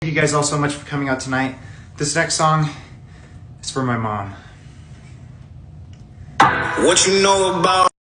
Thank you guys all so much for coming out tonight. This next song is for my mom. What you know about